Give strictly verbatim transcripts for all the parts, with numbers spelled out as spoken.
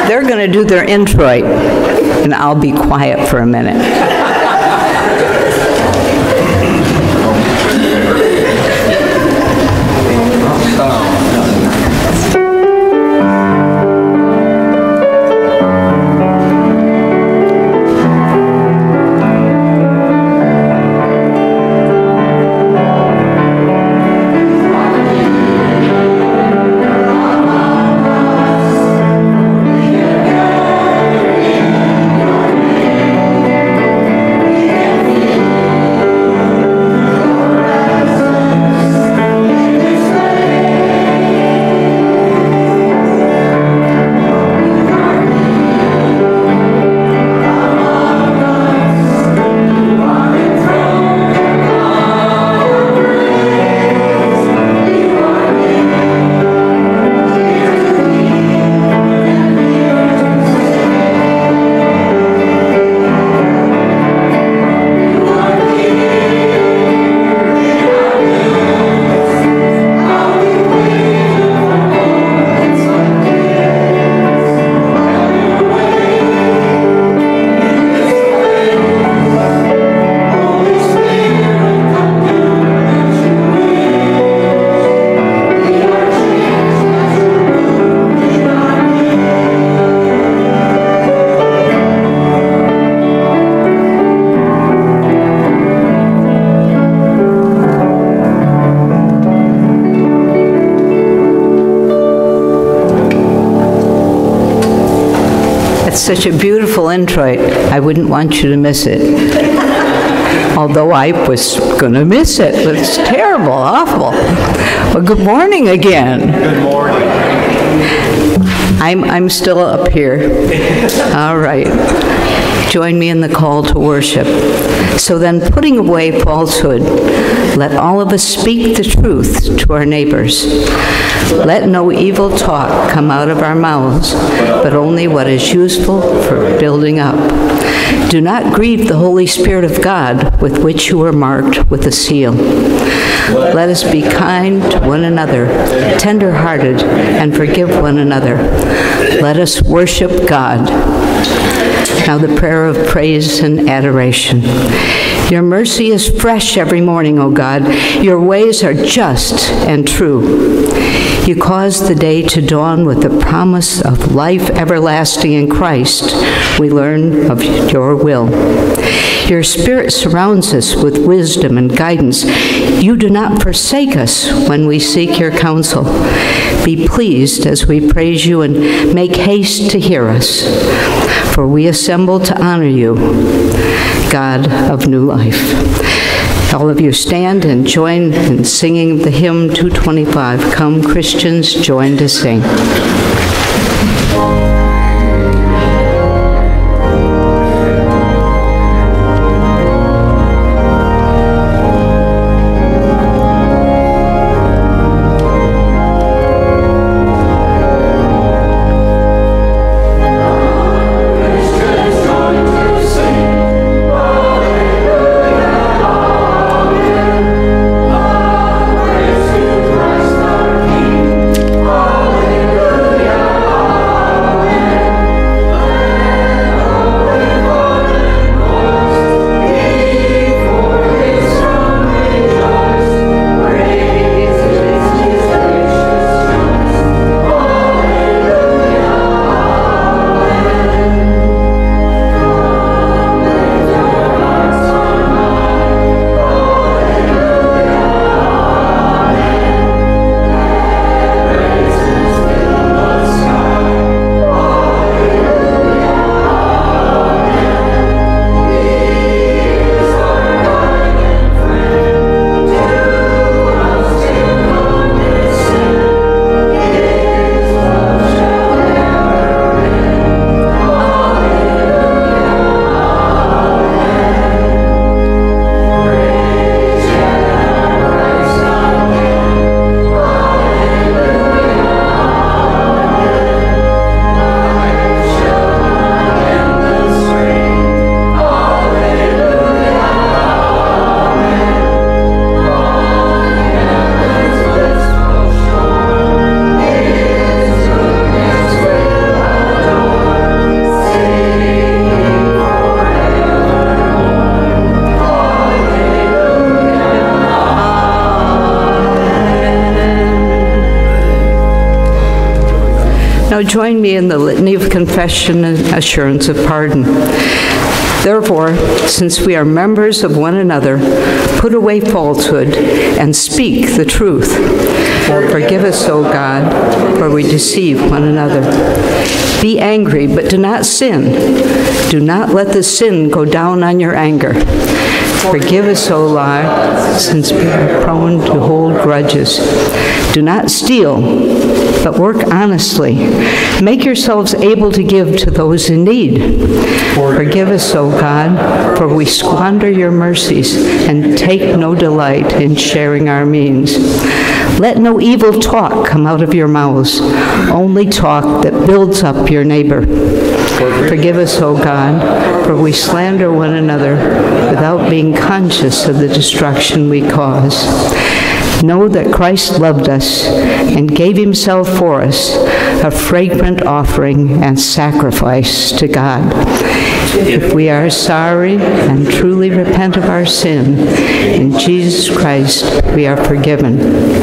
They're going to do their introit, and I'll be quiet for a minute. Such a beautiful introit. I wouldn't want you to miss it. Although I was going to miss it. It's terrible, awful. Well, good morning again. Good morning. I'm, I'm still up here. All right. Join me in the call to worship. So then, putting away falsehood, let all of us speak the truth to our neighbors. Let no evil talk come out of our mouths, but only what is useful for building up. Do not grieve the Holy Spirit of God, with which you are marked with a seal. Let us be kind to one another, tender-hearted, and forgive one another. Let us worship God. Now the prayer of praise and adoration. Your mercy is fresh every morning, O God. Your ways are just and true. You cause the day to dawn with the promise of life everlasting in Christ. We learn of your will. Your Spirit surrounds us with wisdom and guidance. You do not forsake us when we seek your counsel. Be pleased as we praise you and make haste to hear us. For we assemble to honor you, God of new life. All of you stand and join in singing the hymn two twenty-five. Come, Christians, join to sing. Hallelujah. me in the litany of confession and assurance of pardon. Therefore, since we are members of one another, put away falsehood and speak the truth. Forgive us, O God, for we deceive one another. Be angry, but do not sin. Do not let the sin go down on your anger. Forgive us, O Lord, since we are prone to hold grudges. Do not steal, but work honestly. Make yourselves able to give to those in need. Forgive us, O God, for we squander your mercies and take no delight in sharing our means. Let no evil talk come out of your mouths, only talk that builds up your neighbor. Forgive us, O God, for we slander one another without being conscious of the destruction we cause. Know that Christ loved us and gave himself for us, a fragrant offering and sacrifice to God. If we are sorry and truly repent of our sin, in Jesus Christ we are forgiven.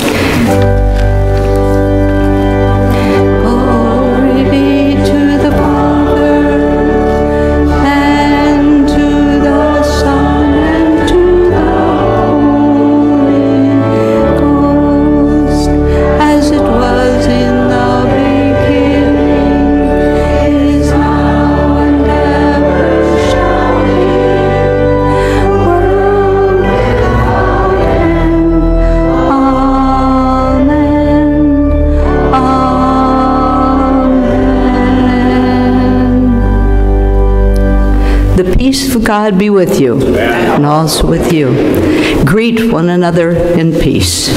The peace of God be with you, and also with you. Greet one another in peace.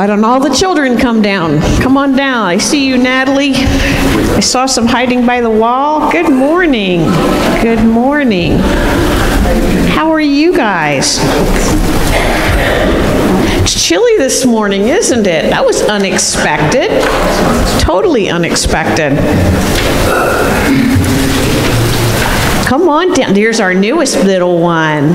Why don't all the children come down? Come on down. I see you, Natalie. I saw some hiding by the wall. Good morning. Good morning. How are you guys? It's chilly this morning, isn't it? That was unexpected. Totally unexpected. Come on down. There's our newest little one.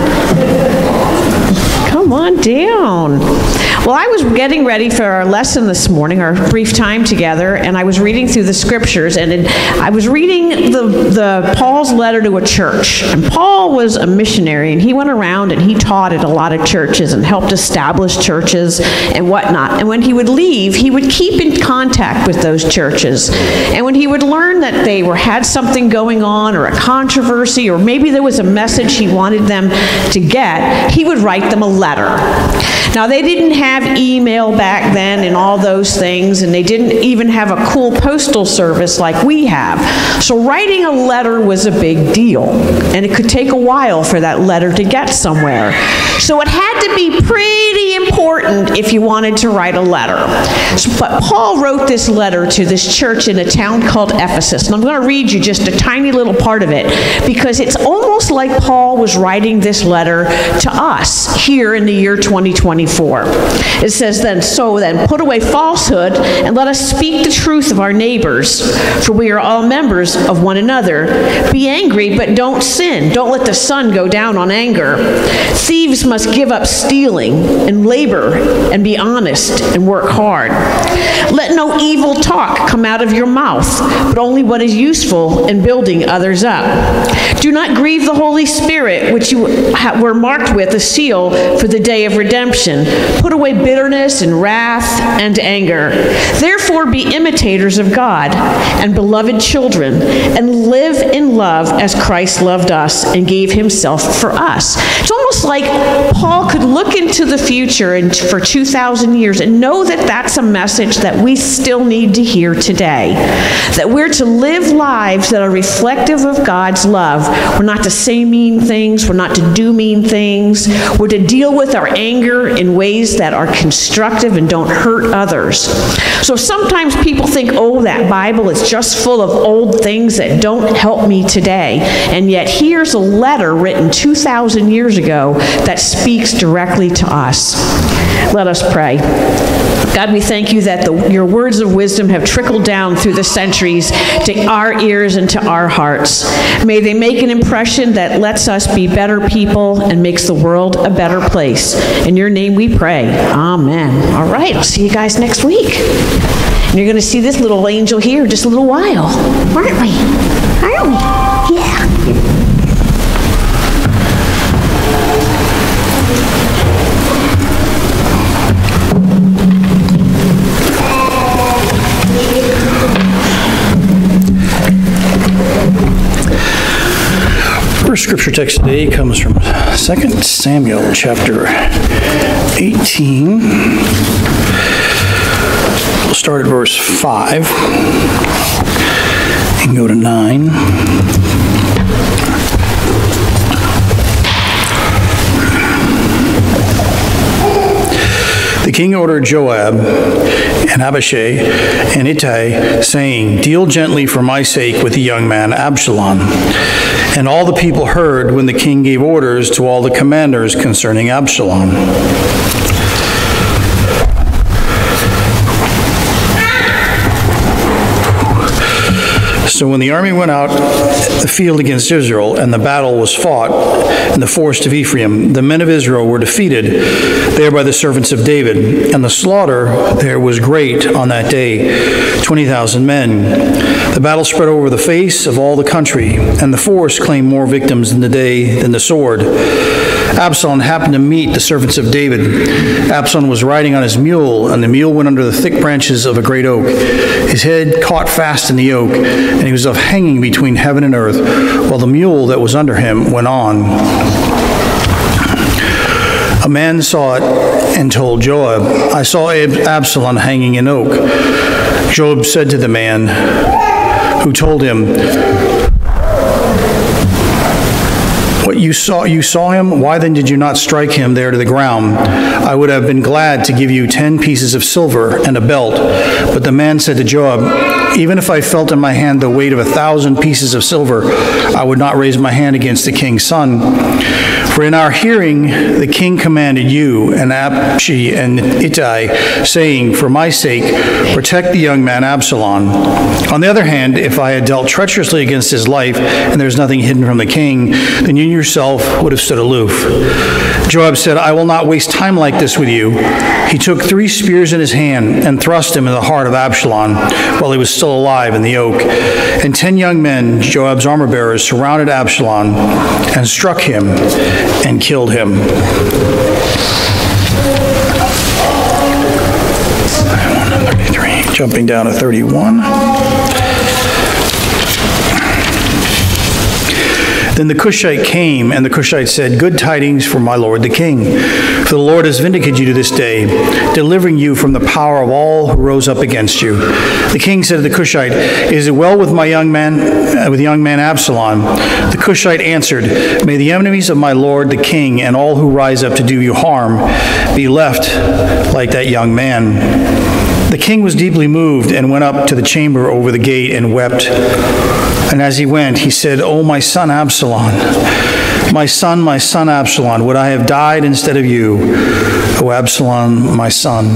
Come on down. Well, I was getting ready for our lesson this morning, our brief time together, and I was reading through the scriptures, and it, I was reading the, the Paul's letter to a church. And Paul was a missionary, and he went around and he taught at a lot of churches and helped establish churches and whatnot. And when he would leave, he would keep in contact with those churches. And when he would learn that they were had something going on, or a controversy, or maybe there was a message he wanted them to get, he would write them a letter. Now, they didn't have email back then and all those things, and they didn't even have a cool postal service like we have. So writing a letter was a big deal, and it could take a while for that letter to get somewhere. So it had to be pretty important if you wanted to write a letter. So, but Paul wrote this letter to this church in a town called Ephesus, and I'm going to read you just a tiny little part of it, because it's almost like Paul was writing this letter to us here in the year twenty twenty-four. It says then, so then, put away falsehood, and let us speak the truth of our neighbors, for we are all members of one another. Be angry, but don't sin. Don't let the sun go down on anger. Thieves must give up stealing, and labor, and be honest, and work hard. Let no evil talk come out of your mouth, but only what is useful in building others up. Do not grieve the Holy Spirit, which you were marked with a seal for the day of redemption. Put away bitterness and wrath and anger. Therefore be imitators of God and beloved children, and live in love as Christ loved us and gave himself for us. It's almost like Paul could look into the future and for two thousand years and know that that's a message that we still need to hear today. That we're to live lives that are reflective of God's love. We're not to say mean things. We're not to do mean things. We're to deal with our anger in ways that are constructive and don't hurt others. So sometimes people think, oh, that Bible is just full of old things that don't help me today. And yet here's a letter written two thousand years ago that speaks directly to us. Let us pray. God, we thank you that the, your words of wisdom have trickled down through the centuries to our ears and to our hearts. May they make an impression that lets us be better people and makes the world a better place. In your name we pray. Amen. All right, I'll see you guys next week. And you're going to see this little angel here in just a little while. Aren't we? Aren't we? Yeah. Our scripture text today comes from Second Samuel chapter eighteen. We'll start at verse five and go to nine. The king ordered Joab and Abishai and Ittai, saying, "Deal gently for my sake with the young man Absalom." And all the people heard when the king gave orders to all the commanders concerning Absalom. So when the army went out the field against Israel, and the battle was fought in the forest of Ephraim, the men of Israel were defeated there by the servants of David, and the slaughter there was great on that day, twenty thousand men. The battle spread over the face of all the country, and the force claimed more victims in the day than the sword. Absalom happened to meet the servants of David. Absalom was riding on his mule, and the mule went under the thick branches of a great oak. His head caught fast in the oak, and he was off hanging between heaven and earth, while the mule that was under him went on. A man saw it and told Joab, "I saw Absalom hanging in oak." Joab said to the man who told him, What you saw, you saw him? Why then did you not strike him there to the ground? I would have been glad to give you ten pieces of silver and a belt. But the man said to Joab, even if I felt in my hand the weight of a thousand pieces of silver, I would not raise my hand against the king's son. For in our hearing the king commanded you and Abshi and Ittai, saying, for my sake, protect the young man Absalom. On the other hand, if I had dealt treacherously against his life, and there is nothing hidden from the king, then you yourself would have stood aloof. Joab said, I will not waste time like this with you. He took three spears in his hand and thrust him in the heart of Absalom while he was still alive in the oak. And ten young men, Joab's armor-bearers, surrounded Absalom and struck him and killed him. thirty-three, jumping down to thirty-one. Then the Cushite came, and the Cushite said, good tidings for my lord the king. For the Lord has vindicated you to this day, delivering you from the power of all who rose up against you. The king said to the Cushite, is it well with my young man, uh, with young man Absalom? The Cushite answered, may the enemies of my lord the king and all who rise up to do you harm be left like that young man. The king was deeply moved and went up to the chamber over the gate and wept. And as he went, he said, O my son Absalom, my son, my son Absalom, would I have died instead of you, O Absalom, my son.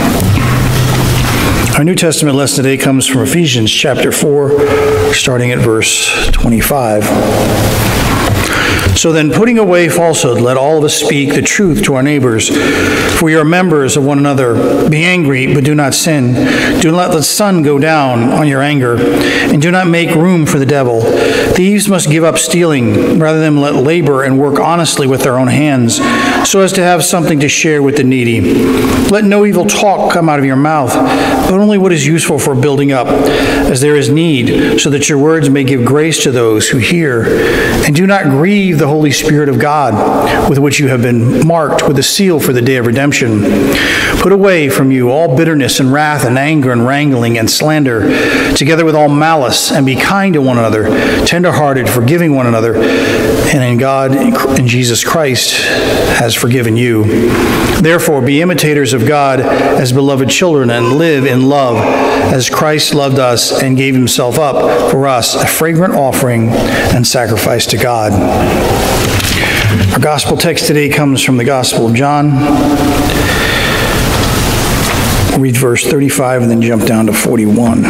Our New Testament lesson today comes from Ephesians chapter four, starting at verse twenty-five. So then, putting away falsehood, let all of us speak the truth to our neighbors, for we are members of one another. Be angry, but do not sin. Do not let the sun go down on your anger, and do not make room for the devil. Thieves must give up stealing, rather than let labor and work honestly with their own hands, so as to have something to share with the needy. Let no evil talk come out of your mouth, but only what is useful for building up, as there is need, so that your words may give grace to those who hear. And do not grieve the Holy Spirit of God, with which you have been marked with a seal for the day of redemption. Put away from you all bitterness and wrath and anger and wrangling and slander, together with all malice, and be kind to one another, tender-hearted, forgiving one another, and in God, in Jesus Christ, has forgiven you. Therefore, be imitators of God as beloved children, and live in love, as Christ loved us and gave himself up for us, a fragrant offering and sacrifice to God. Our gospel text today comes from the Gospel of John. We'll read verse thirty-five and then jump down to forty-one.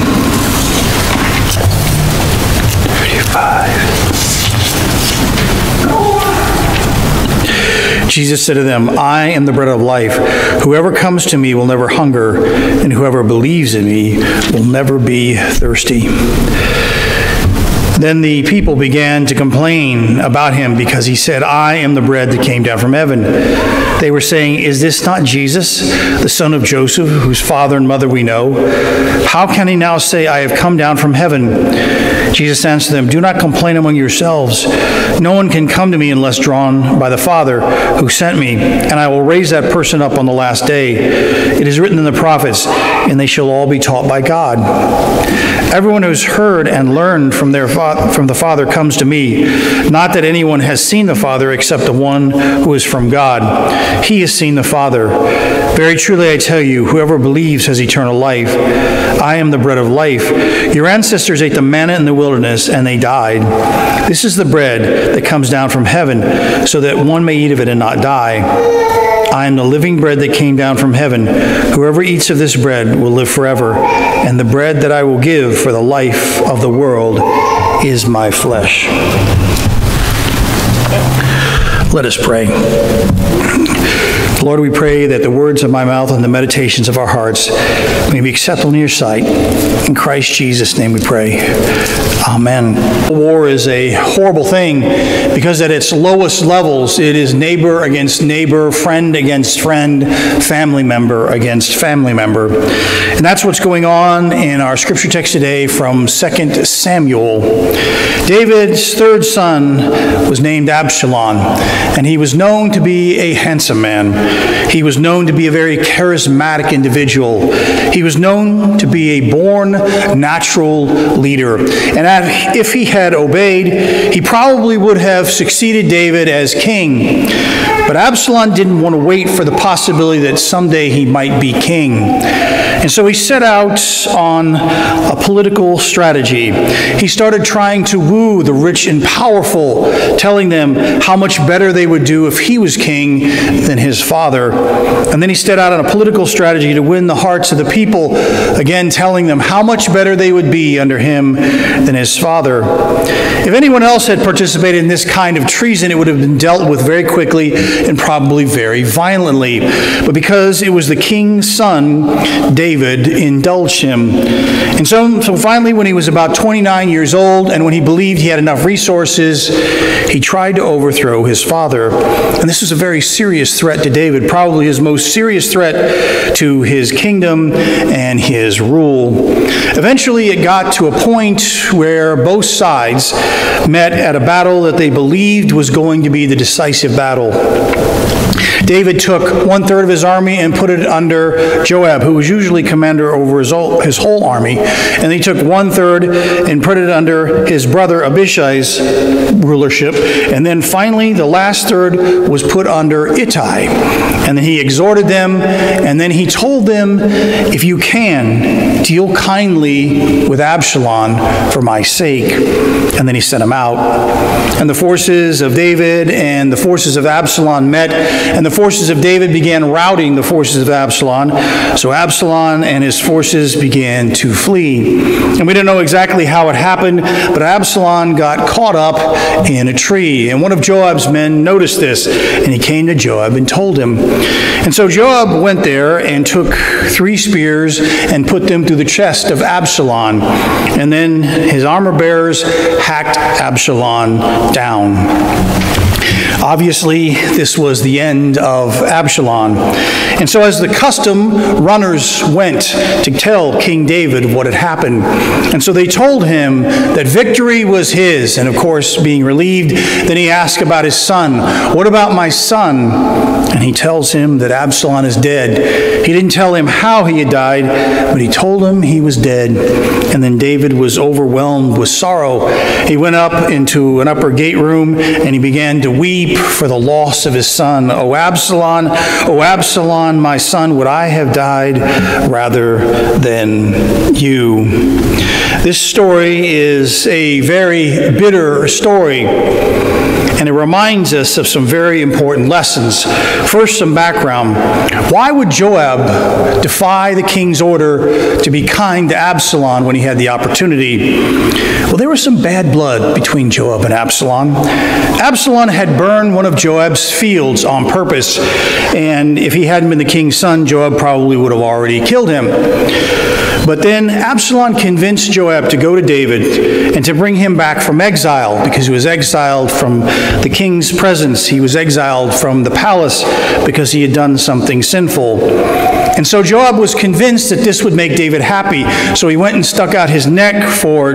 thirty-five. Jesus said to them, I am the bread of life. Whoever comes to me will never hunger, and whoever believes in me will never be thirsty. Then the people began to complain about him because he said, I am the bread that came down from heaven. They were saying, is this not Jesus, the son of Joseph, whose father and mother we know? How can he now say, I have come down from heaven? Jesus answered them, do not complain among yourselves. No one can come to me unless drawn by the Father who sent me, and I will raise that person up on the last day. It is written in the prophets, and they shall all be taught by God. Everyone who has heard and learned from their fa- from the Father comes to me. Not that anyone has seen the Father except the one who is from God. He has seen the Father. Very truly I tell you, whoever believes has eternal life. I am the bread of life. Your ancestors ate the manna in the wilderness, and they died. This is the bread that comes down from heaven, so that one may eat of it and not die. I am the living bread that came down from heaven. Whoever eats of this bread will live forever, and the bread that I will give for the life of the world is my flesh. Let us pray. Lord, we pray that the words of my mouth and the meditations of our hearts may be acceptable in your sight. In Christ Jesus' name we pray. Amen. War is a horrible thing because at its lowest levels, it is neighbor against neighbor, friend against friend, family member against family member. And that's what's going on in our scripture text today from Second Samuel. David's third son was named Absalom, and he was known to be a handsome man. He was known to be a very charismatic individual. He was known to be a born natural leader. And if he had obeyed, he probably would have succeeded David as king. But Absalom didn't want to wait for the possibility that someday he might be king. And so he set out on a political strategy. He started trying to woo the rich and powerful, telling them how much better they would do if he was king than his father. And then he set out on a political strategy to win the hearts of the people, again telling them how much better they would be under him than his father. If anyone else had participated in this kind of treason, it would have been dealt with very quickly and probably very violently. But because it was the king's son, David indulged him. And so, so finally, when he was about twenty-nine years old, and when he believed he had enough resources, he tried to overthrow his father. And this was a very serious threat to David, probably his most serious threat to his kingdom and his rule. Eventually, it got to a point where both sides met at a battle that they believed was going to be the decisive battle. David took one-third of his army and put it under Joab, who was usually commander over his whole, his whole army. And he took one-third and put it under his brother Abishai's rulership. And then finally, the last third was put under Ittai. And then he exhorted them, and then he told them, if you can, deal kindly with Absalom for my sake. And then he sent him out. And the forces of David and the forces of Absalom met, and the forces of David began routing the forces of Absalom. So Absalom and his forces began to flee. And we don't know exactly how it happened, but Absalom got caught up in a tree. And one of Joab's men noticed this, and he came to Joab and told him. And so Joab went there and took three spears and put them through the chest of Absalom. And then his armor bearers hacked Absalom down. Obviously, this was the end of Absalom. And so as the custom, runners went to tell King David what had happened. And so they told him that victory was his. And of course, being relieved, then he asked about his son. What about my son? And he tells him that Absalom is dead. He didn't tell him how he had died, but he told him he was dead. And then David was overwhelmed with sorrow. He went up into an upper gate room, and he began to weep for the loss of his son. O Absalom, O Absalom, my son, would I have died rather than you? This story is a very bitter story, and it reminds us of some very important lessons. First, some background. Why would Joab defy the king's order to be kind to Absalom when he had the opportunity? Well, there was some bad blood between Joab and Absalom. Absalom had burned one of Joab's fields on purpose, and if he hadn't been the king's son, Joab probably would have already killed him. But then Absalom convinced Joab to go to David and to bring him back from exile, because he was exiled from the king's presence. He was exiled from the palace because he had done something sinful. And so Joab was convinced that this would make David happy. So he went and stuck out his neck for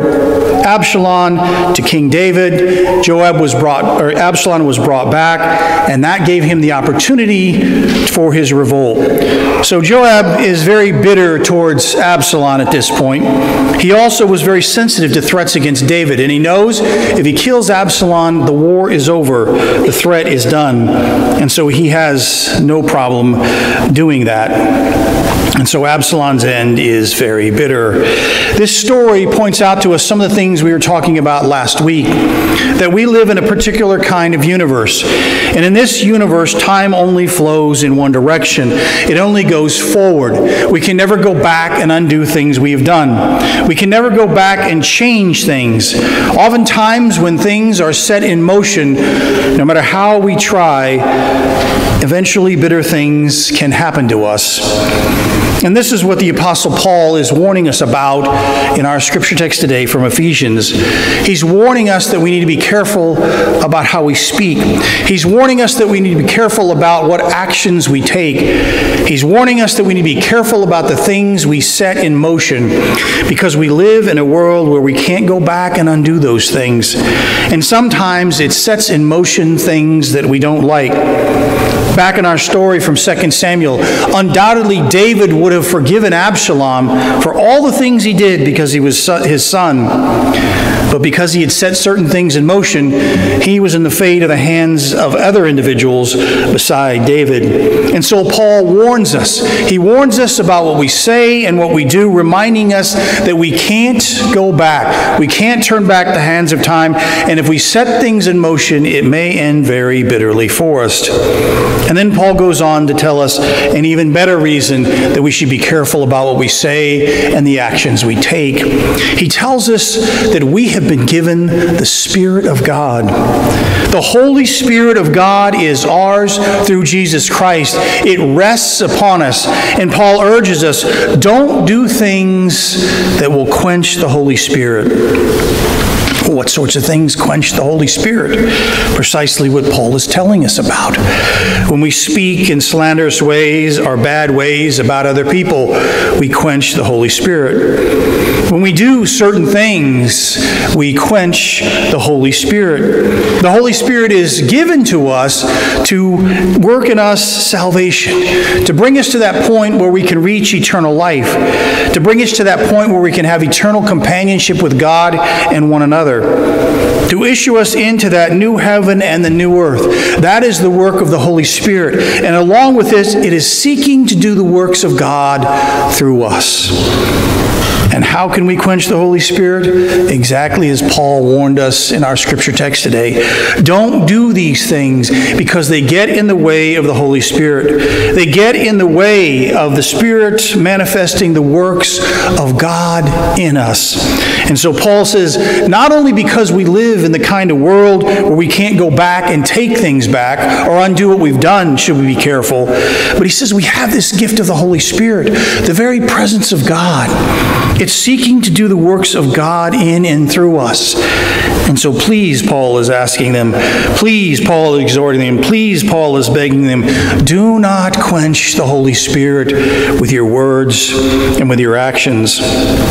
Absalom to King David. Joab was brought, or Absalom was brought back, and that gave him the opportunity for his revolt. So Joab is very bitter towards Absalom at this point. He also was very sensitive to threats against David, and he knows if he kills Absalom, the war is over. The threat is done. And so he has no problem doing that. And so Absalom's end is very bitter. This story points out to us some of the things we were talking about last week, that we live in a particular kind of universe. And in this universe, time only flows in one direction. It only goes forward. We can never go back and undo things we have done. We can never go back and change things. Oftentimes, when things are set in motion, no matter how we try, eventually bitter things can happen to us. And this is what the Apostle Paul is warning us about in our scripture text today from Ephesians. He's warning us that we need to be careful about how we speak. He's warning us that we need to be careful about what actions we take. He's warning us that we need to be careful about the things we set in motion, because we live in a world where we can't go back and undo those things. And sometimes it sets in motion things that we don't like. Back in our story from Second Samuel, undoubtedly David would have forgiven Absalom for all the things he did because he was his son. But because he had set certain things in motion, he was in the fate of the hands of other individuals beside David. And so Paul warns us. He warns us about what we say and what we do, reminding us that we can't go back. We can't turn back the hands of time. And if we set things in motion, it may end very bitterly for us. And then Paul goes on to tell us an even better reason that we should be careful about what we say and the actions we take. He tells us that we have been given the Spirit of God. The Holy Spirit of God is ours through Jesus Christ. It rests upon us. And Paul urges us, don't do things that will quench the Holy Spirit. What sorts of things quench the Holy Spirit? Precisely what Paul is telling us about. When we speak in slanderous ways or bad ways about other people, we quench the Holy Spirit. When we do certain things, we quench the Holy Spirit. The Holy Spirit is given to us to work in us salvation, to bring us to that point where we can reach eternal life, to bring us to that point where we can have eternal companionship with God and one another, to issue us into that new heaven and the new earth. That is the work of the Holy Spirit. And along with this, it is seeking to do the works of God through us. And how can we quench the Holy Spirit? Exactly as Paul warned us in our scripture text today. Don't do these things because they get in the way of the Holy Spirit. They get in the way of the Spirit manifesting the works of God in us. And so Paul says, not only because we live in the kind of world where we can't go back and take things back or undo what we've done, should we be careful, but he says we have this gift of the Holy Spirit, the very presence of God. It's seeking to do the works of God in and through us. And so please, Paul is asking them, please, Paul is exhorting them, please, Paul is begging them, do not quench the Holy Spirit with your words and with your actions.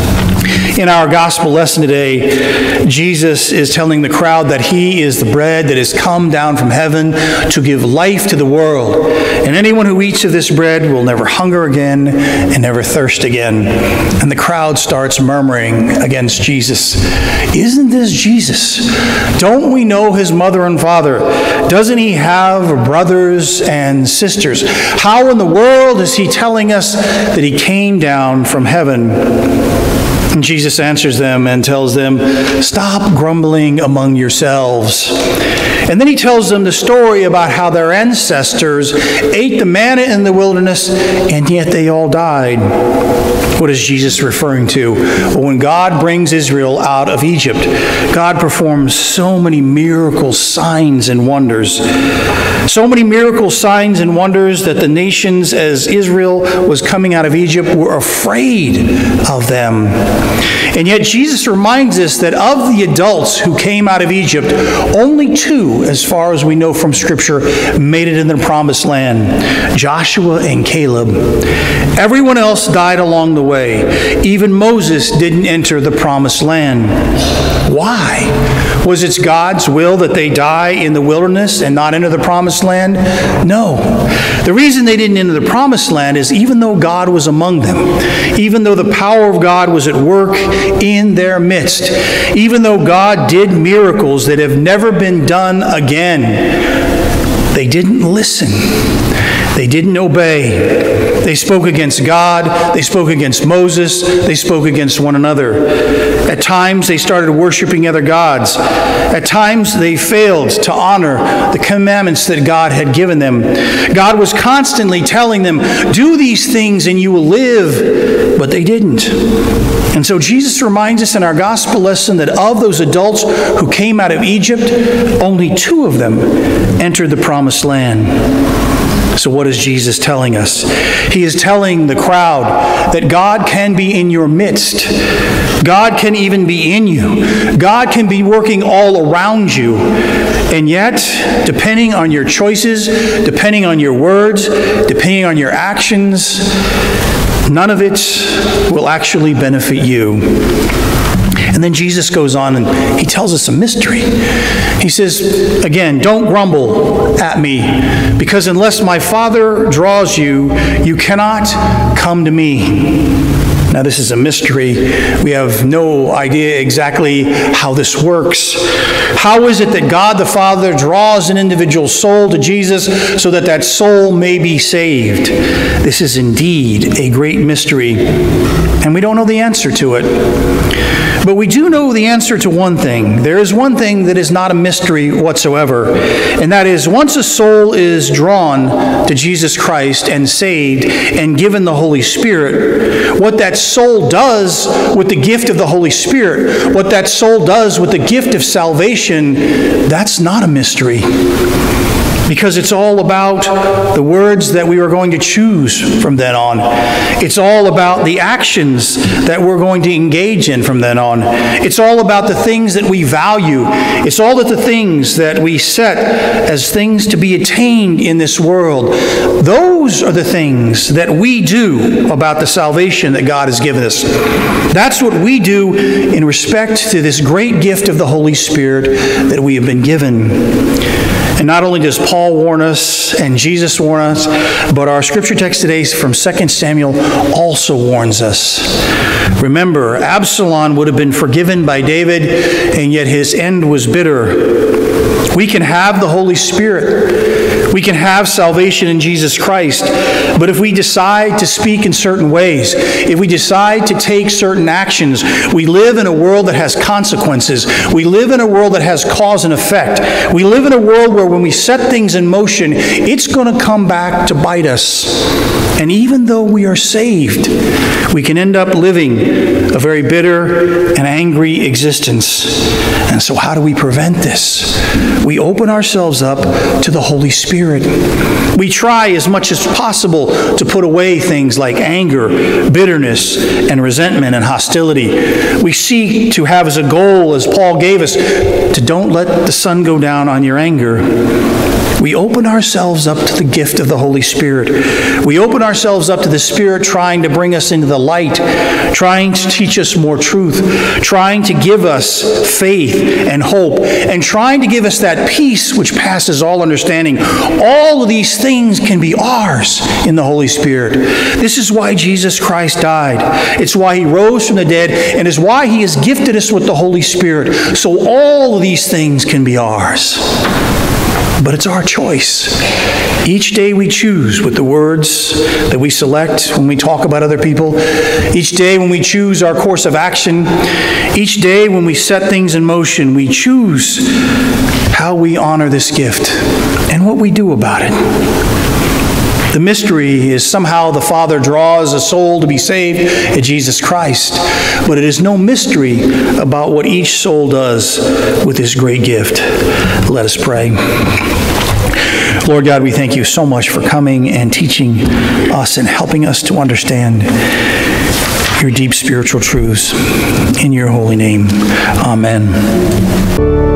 In our gospel lesson today, Jesus is telling the crowd that he is the bread that has come down from heaven to give life to the world. And anyone who eats of this bread will never hunger again and never thirst again. And the crowd starts murmuring against Jesus. Isn't this Jesus? Don't we know his mother and father? Doesn't he have brothers and sisters? How in the world is he telling us that he came down from heaven? And Jesus answers them and tells them, stop grumbling among yourselves. And then he tells them the story about how their ancestors ate the manna in the wilderness, and yet they all died. What is Jesus referring to? Well, when God brings Israel out of Egypt, God performs so many miracles, signs, and wonders. So many miracles, signs, and wonders that the nations, as Israel was coming out of Egypt, were afraid of them. And yet Jesus reminds us that of the adults who came out of Egypt, only two, as far as we know from Scripture, made it in the promised land, Joshua and Caleb. Everyone else died along the way. Even Moses didn't enter the promised land. Why? Was it God's will that they die in the wilderness and not enter the promised land? No. The reason they didn't enter the promised land is even though God was among them, even though the power of God was at work in their midst, even though God did miracles that have never been done again, they didn't listen. They didn't obey. They spoke against God. They spoke against Moses. They spoke against one another. At times, they started worshiping other gods. At times, they failed to honor the commandments that God had given them. God was constantly telling them, do these things and you will live, but they didn't. And so Jesus reminds us in our gospel lesson that of those adults who came out of Egypt, only two of them entered the promised land. So what is Jesus telling us? He is telling the crowd that God can be in your midst. God can even be in you. God can be working all around you. And yet, depending on your choices, depending on your words, depending on your actions, none of it will actually benefit you. And then Jesus goes on and he tells us a mystery. He says, again, don't grumble at me, because unless my Father draws you, you cannot come to me. Now, this is a mystery. We have no idea exactly how this works. How is it that God the Father draws an individual soul to Jesus so that that soul may be saved? This is indeed a great mystery, and we don't know the answer to it. But we do know the answer to one thing. There is one thing that is not a mystery whatsoever, and that is once a soul is drawn to Jesus Christ and saved and given the Holy Spirit, what that soul does with the gift of the Holy Spirit, what that soul does with the gift of salvation, that's not a mystery. Because it's all about the words that we are going to choose from then on. It's all about the actions that we're going to engage in from then on. It's all about the things that we value. It's all of the things that we set as things to be attained in this world. Those are the things that we do about the salvation that God has given us. That's what we do in respect to this great gift of the Holy Spirit that we have been given. And not only does Paul warn us and Jesus warn us, but our scripture text today from Second Samuel also warns us. Remember, Absalom would have been forgiven by David, and yet his end was bitter. We can have the Holy Spirit. We can have salvation in Jesus Christ, but if we decide to speak in certain ways, if we decide to take certain actions, we live in a world that has consequences. We live in a world that has cause and effect. We live in a world where when we set things in motion, it's going to come back to bite us. And even though we are saved, we can end up living a very bitter and angry existence. And so how do we prevent this? We open ourselves up to the Holy Spirit. We try as much as possible to put away things like anger, bitterness, and resentment and hostility. We seek to have as a goal, as Paul gave us, to don't let the sun go down on your anger. We open ourselves up to the gift of the Holy Spirit. We open ourselves up to the Spirit trying to bring us into the light, trying to teach us more truth, trying to give us faith and hope, and trying to give us that peace which passes all understanding. All of these things can be ours in the Holy Spirit. This is why Jesus Christ died. It's why he rose from the dead, and is why he has gifted us with the Holy Spirit. So all of these things can be ours. But it's our choice. Each day we choose with the words that we select when we talk about other people. Each day when we choose our course of action. Each day when we set things in motion, we choose how we honor this gift and what we do about it. The mystery is somehow the Father draws a soul to be saved in Jesus Christ. But it is no mystery about what each soul does with this great gift. Let us pray. Lord God, we thank you so much for coming and teaching us and helping us to understand your deep spiritual truths. In your holy name, amen.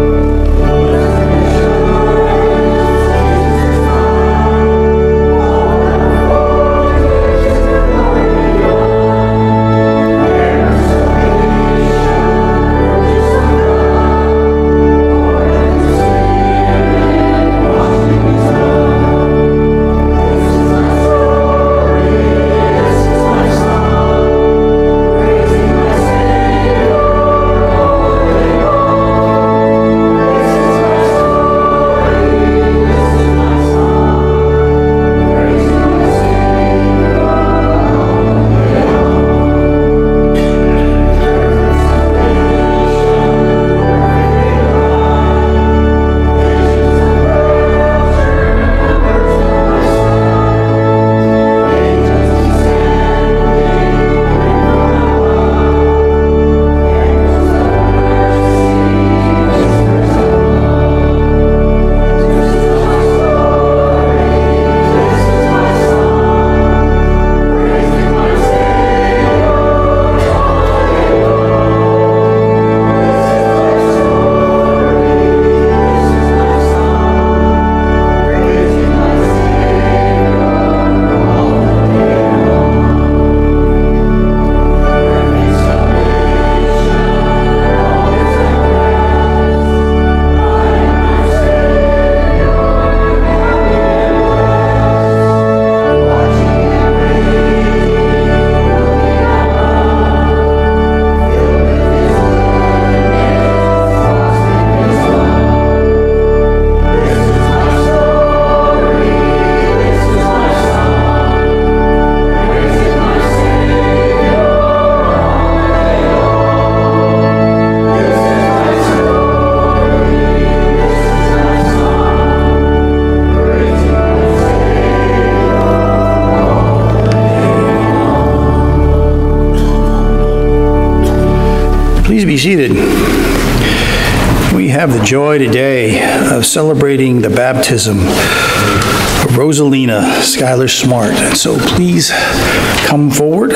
Please be seated. We have the joy today of celebrating the baptism of Rosalina Skylar Smart. And so please come forward,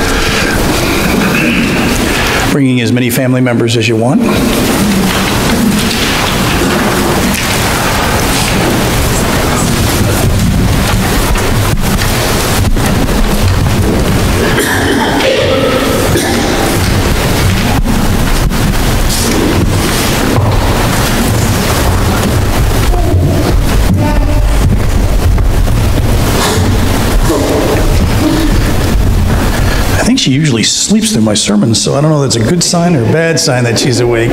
bringing as many family members as you want. She usually sleeps through my sermons, so I don't know if that's a good sign or a bad sign that she's awake.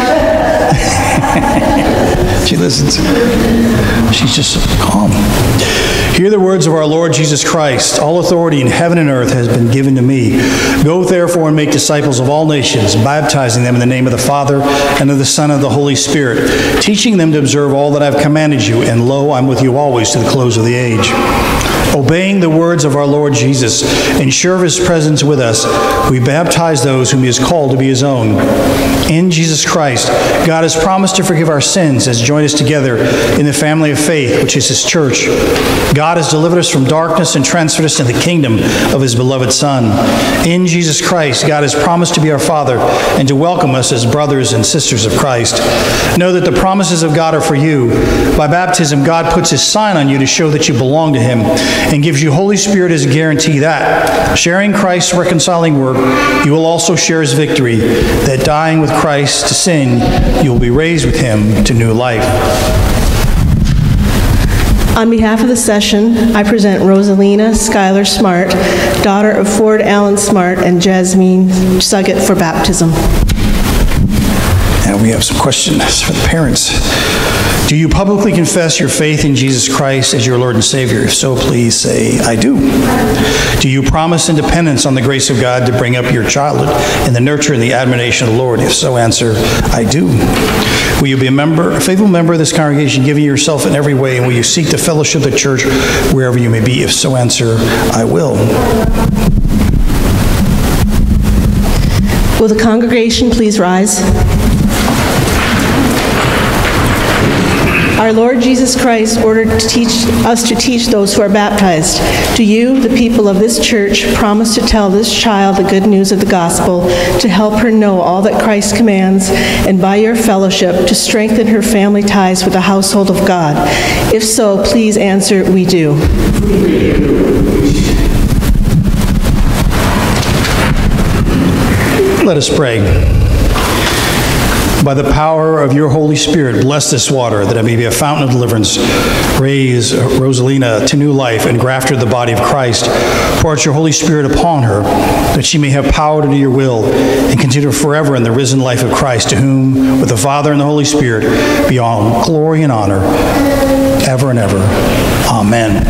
She listens. She's just calm. Hear the words of our Lord Jesus Christ. All authority in heaven and earth has been given to me. Go therefore and make disciples of all nations, baptizing them in the name of the Father and of the Son and of the Holy Spirit, teaching them to observe all that I've commanded you, and lo, I'm with you always to the close of the age. Obeying the words of our Lord Jesus and sure of his presence with us, we baptize those whom he has called to be his own. In Jesus Christ, God has promised to forgive our sins, has joined us together in the family of faith, which is his church. God has delivered us from darkness and transferred us into the kingdom of his beloved Son. In Jesus Christ, God has promised to be our Father and to welcome us as brothers and sisters of Christ. Know that the promises of God are for you. By baptism, God puts his sign on you to show that you belong to him, and gives you Holy Spirit as a guarantee that, sharing Christ's reconciling work, you will also share his victory, that dying with Christ to sin, you will be raised with him to new life. On behalf of the session, I present Rosalina Skylar Smart, daughter of Ford Allen Smart and Jasmine Suggett, for baptism. And we have some questions for the parents. Do you publicly confess your faith in Jesus Christ as your Lord and Savior? If so, please say, I do. Do you promise independence on the grace of God to bring up your childhood in the nurture and the admonition of the Lord? If so, answer, I do. Will you be a member, a faithful member of this congregation, giving yourself in every way, and will you seek the fellowship of the church wherever you may be? If so, answer, I will. Will the congregation please rise? Our Lord Jesus Christ ordered to teach us to teach those who are baptized. Do you, the people of this church, promise to tell this child the good news of the gospel, to help her know all that Christ commands, and by your fellowship to strengthen her family ties with the household of God? If so, please answer, we do. Let us pray. By the power of your Holy Spirit, bless this water, that it may be a fountain of deliverance. Raise Rosalina to new life and graft her to the body of Christ. Pour out your Holy Spirit upon her, that she may have power to do your will and continue forever in the risen life of Christ, to whom, with the Father and the Holy Spirit, be all glory and honor, ever and ever. Amen.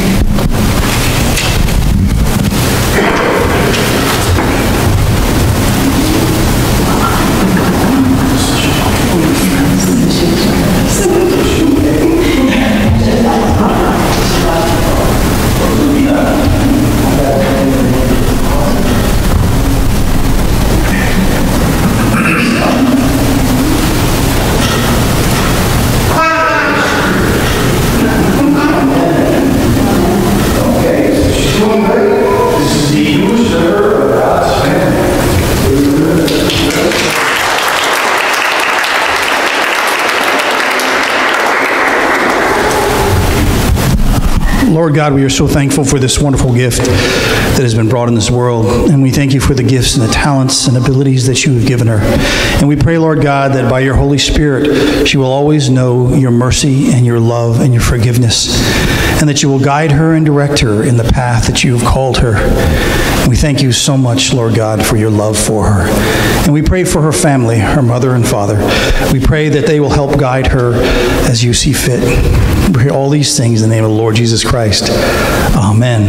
Lord God, we are so thankful for this wonderful gift that has been brought in this world. And we thank you for the gifts and the talents and abilities that you have given her. And we pray, Lord God, that by your Holy Spirit, she will always know your mercy and your love and your forgiveness, and that you will guide her and direct her in the path that you have called her. And we thank you so much, Lord God, for your love for her. And we pray for her family, her mother and father. We pray that they will help guide her as you see fit. We pray all these things in the name of the Lord Jesus Christ. Amen.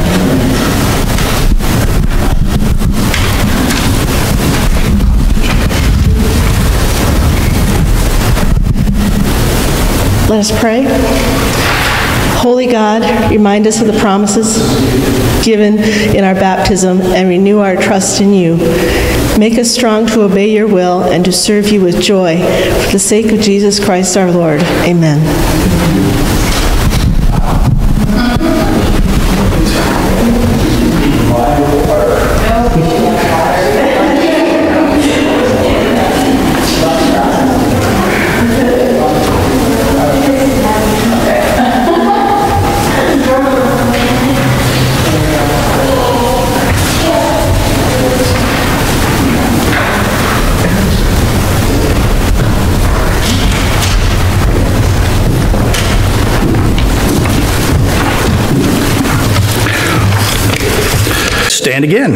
Let us pray. Holy God, remind us of the promises given in our baptism and renew our trust in you. Make us strong to obey your will and to serve you with joy, for the sake of Jesus Christ our Lord. Amen. Stand again.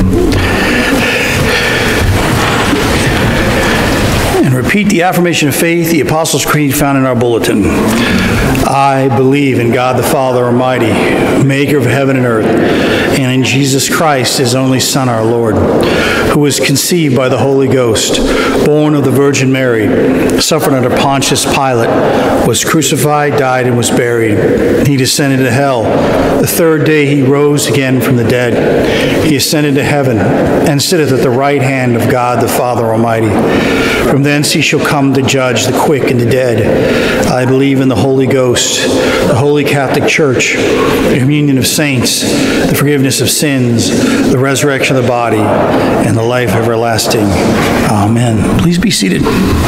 And repeat the affirmation of faith, the Apostles' Creed found in our bulletin. I believe in God the Father Almighty, maker of heaven and earth, and in Jesus Christ, his only Son, our Lord, who was conceived by the Holy Ghost, born of the Virgin Mary, suffered under Pontius Pilate, was crucified, died, and was buried. He descended to hell. The third day he rose again from the dead. He ascended to heaven and sitteth at the right hand of God the Father Almighty. From thence he shall come to judge the quick and the dead. I believe in the Holy Ghost, the Holy Catholic Church, the communion of saints, the forgiveness of sins, the resurrection of the body, and the life everlasting. Amen. Please be seated.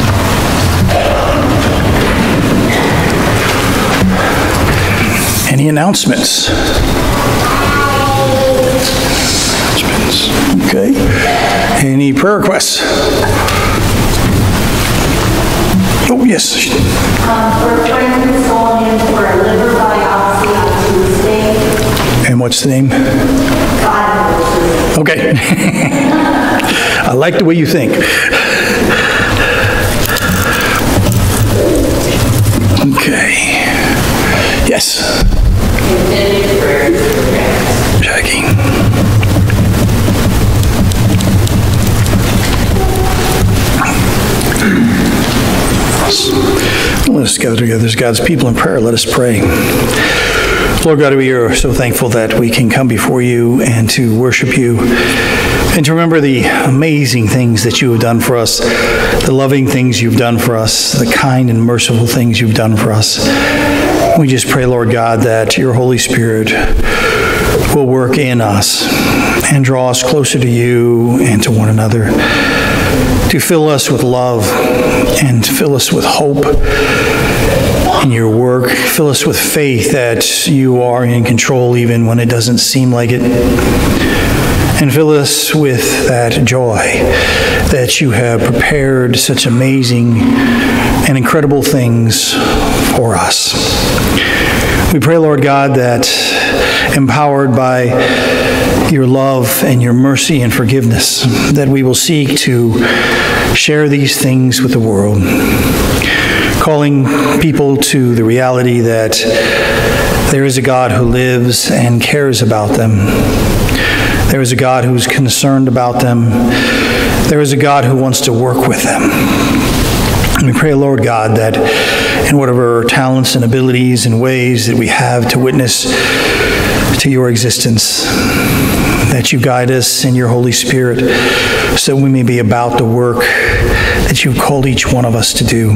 Any announcements? Announcements. Okay. Any prayer requests? Oh, yes. Um, we're praying for Solomon for a liver biopsy on Tuesday. And what's the name? God. Okay. I like the way you think. Okay. Yes. Jackie. Let us gather together as God's people in prayer. Let us pray. Lord God, we are so thankful that we can come before you and to worship you and to remember the amazing things that you have done for us, the loving things you've done for us, the kind and merciful things you've done for us. We just pray, Lord God, that your Holy Spirit will work in us and draw us closer to you and to one another, to fill us with love and to fill us with hope in your work. Fill us with faith that you are in control even when it doesn't seem like it. And fill us with that joy that you have prepared such amazing and incredible things for us. We pray, Lord God, that empowered by your love and your mercy and forgiveness, that we will seek to share these things with the world, calling people to the reality that there is a God who lives and cares about them. There is a God who's concerned about them. There is a God who wants to work with them. And we pray, Lord God, that in whatever talents and abilities and ways that we have to witness to your existence, that you guide us in your Holy Spirit so we may be about the work that you've called each one of us to do.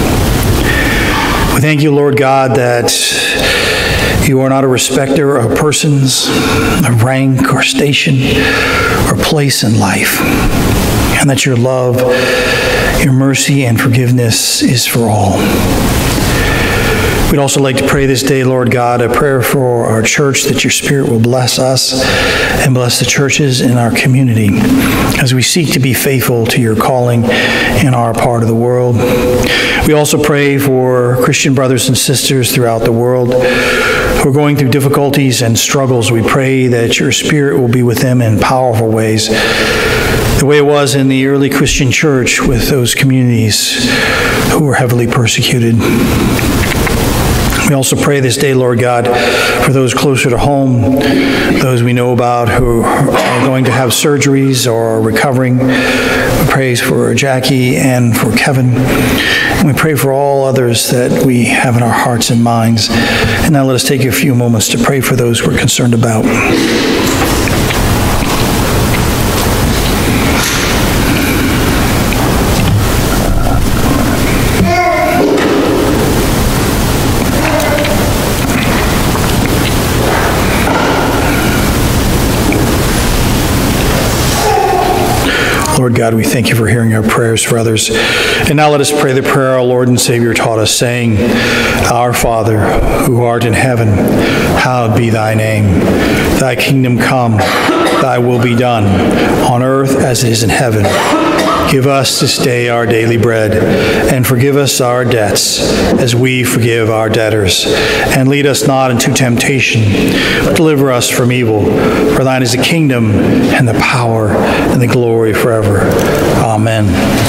We thank you, Lord God, that you are not a respecter of persons, of rank or station or place in life, and that your love, your mercy, and forgiveness is for all. We'd also like to pray this day, Lord God, a prayer for our church, that your Spirit will bless us and bless the churches in our community as we seek to be faithful to your calling in our part of the world. We also pray for Christian brothers and sisters throughout the world who are going through difficulties and struggles. We pray that your Spirit will be with them in powerful ways, the way it was in the early Christian church with those communities who were heavily persecuted. We also pray this day, Lord God, for those closer to home, those we know about who are going to have surgeries or are recovering. We pray for Jackie and for Kevin. And we pray for all others that we have in our hearts and minds. And now let us take a few moments to pray for those we're concerned about. Lord God, we thank you for hearing our prayers for others. And now let us pray the prayer our Lord and Savior taught us, saying, Our Father, who art in heaven, hallowed be thy name. Thy kingdom come, thy will be done, on earth as it is in heaven. Give us this day our daily bread, and forgive us our debts, as we forgive our debtors. And lead us not into temptation, but deliver us from evil. For thine is the kingdom, and the power, and the glory forever. Amen.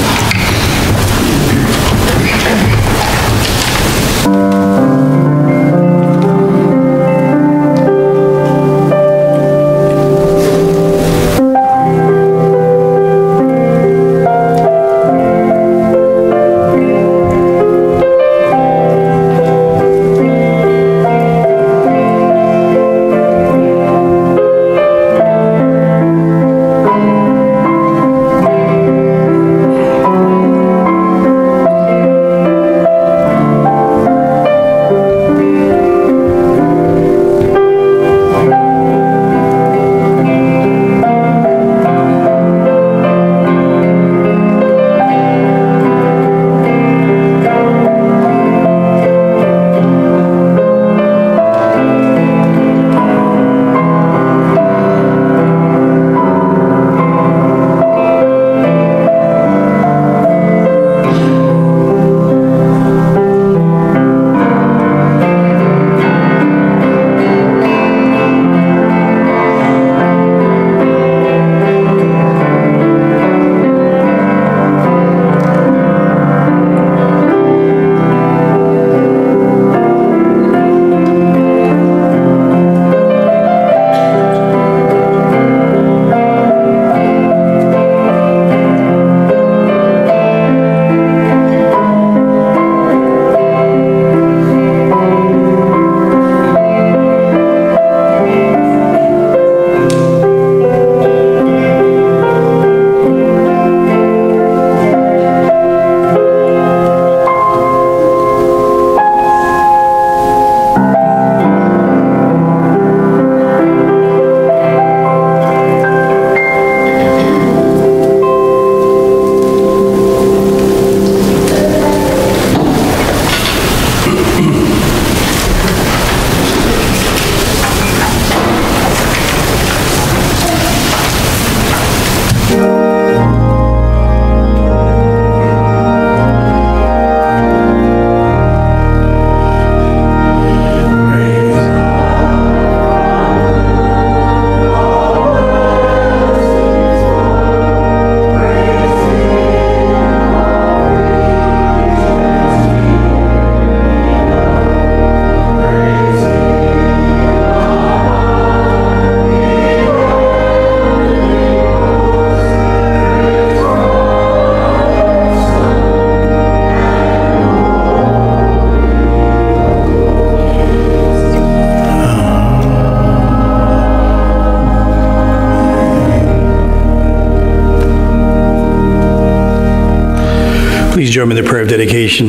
Please join me in the prayer of dedication.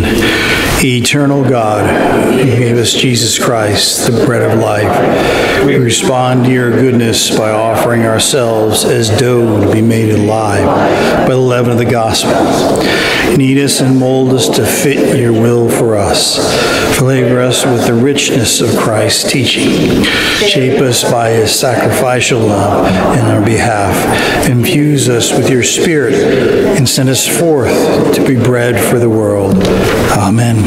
Eternal God, who gave us Jesus Christ, the bread of life, we respond to your goodness by offering ourselves as dough to be made alive by the leaven of the gospel. Knead us and mold us to fit your will for us. Flavor us with the richness of Christ's teaching. Shape us by his sacrificial love in our behalf. Infuse us with your Spirit and send us forth to be bread for the world. Amen.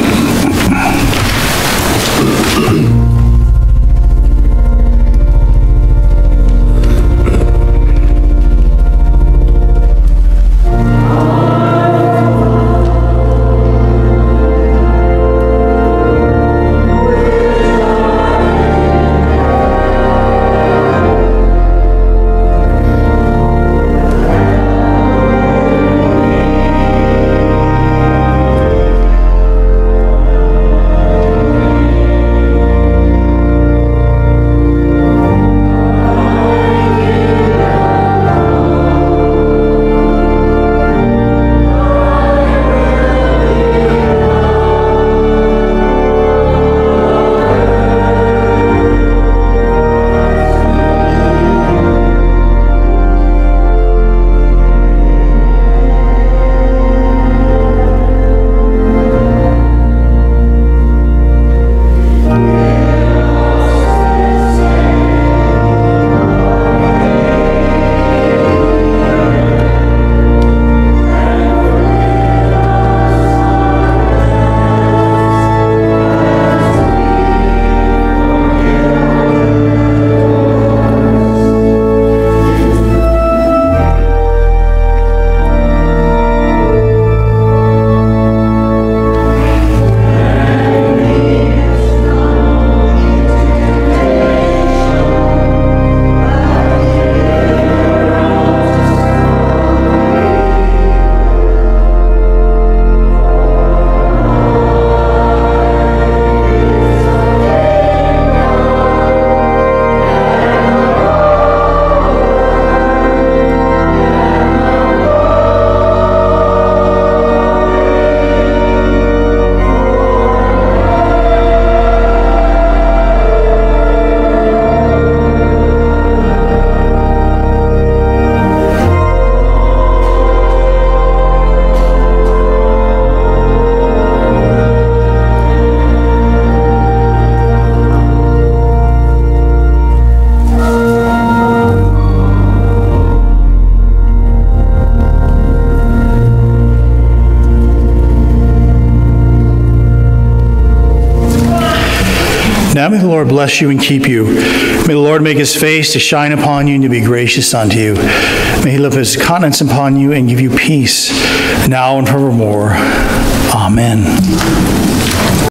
Now may the Lord bless you and keep you. May the Lord make his face to shine upon you and to be gracious unto you. May he lift his countenance upon you and give you peace, now and forevermore. Amen.